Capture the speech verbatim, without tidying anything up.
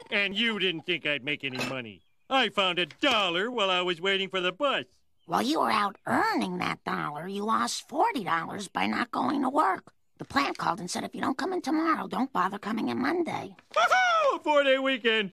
And you didn't think I'd make any money. I found a dollar while I was waiting for the bus. While you were out earning that dollar, you lost forty dollars by not going to work. The plant called and said if you don't come in tomorrow, don't bother coming in Monday. Woohoo! A four-day weekend.